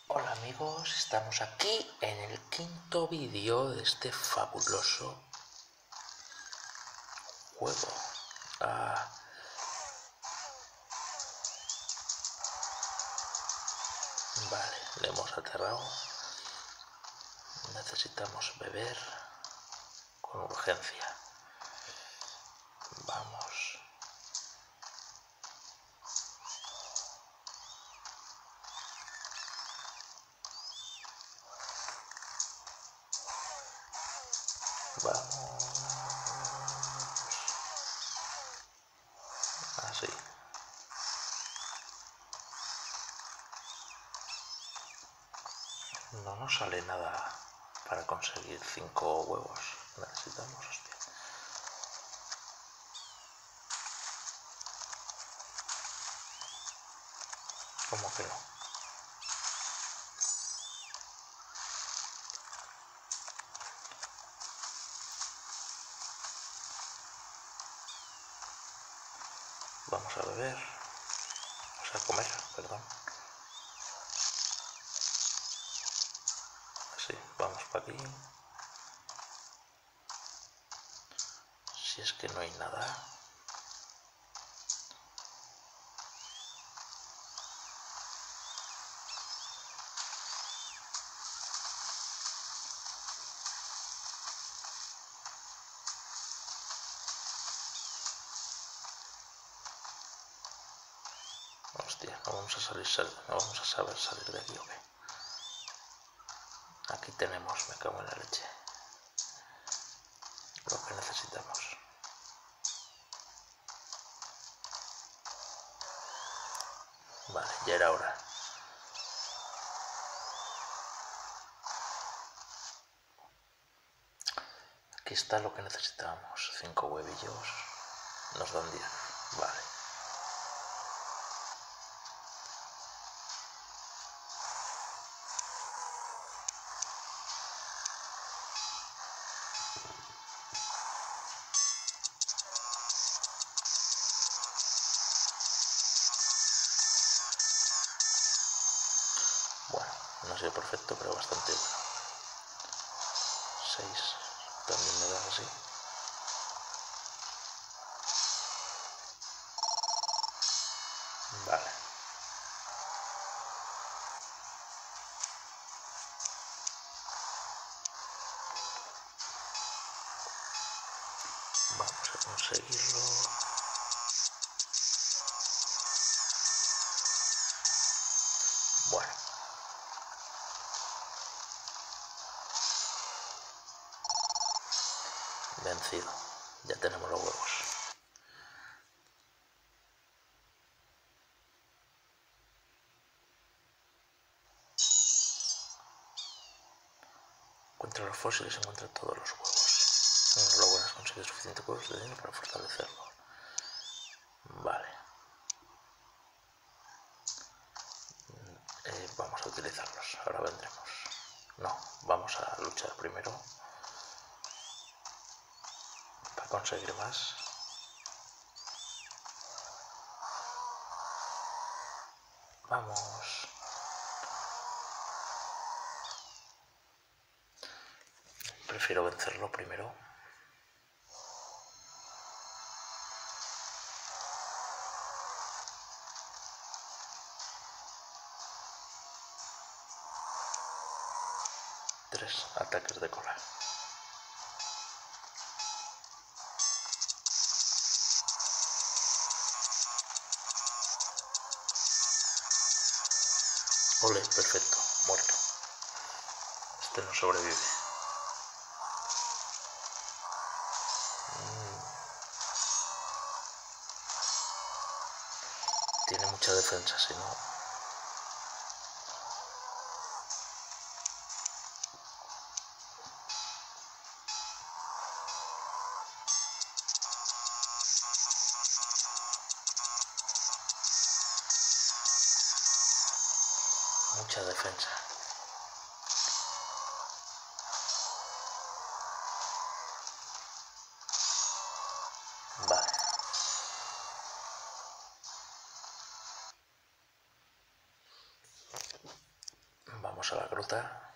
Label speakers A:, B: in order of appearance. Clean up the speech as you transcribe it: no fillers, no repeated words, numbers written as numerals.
A: Hola amigos, estamos aquí en el quinto vídeo de este fabuloso juego. Vale, le hemos aterrado. Necesitamos beber con urgencia. Vamos. Vamos. Así. No nos sale nada para conseguir 5 huevos. Necesitamos, hostia. ¿Cómo que no? Vamos a beber. O sea, comer, perdón. Así, vamos para aquí. Si es que no hay nada. Hostia, no vamos a saber salir de aquí, ¿o qué? Aquí tenemos, me cago en la leche, lo que necesitamos. Vale, ya era hora. Aquí está lo que necesitamos. 5 huevillos. Nos dan 10. Vale. Bueno, no ha sido perfecto, pero bastante bueno. 6. También me da así. Vale. Vamos a conseguirlo. Bueno. Vencido. Ya tenemos los huevos. Encuentra los fósiles, encuentra todos los huevos. No logras conseguir suficientes huevos de dinero para fortalecerlo. Vale. Vamos a utilizarlos. Ahora vendremos. No, vamos a luchar primero para conseguir más. Vamos. Prefiero vencerlo primero. Tres ataques de cola. Ole, perfecto, muerto. Este no sobrevive. Tiene mucha defensa, si no. Mucha defensa. Vale. Vamos a la gruta.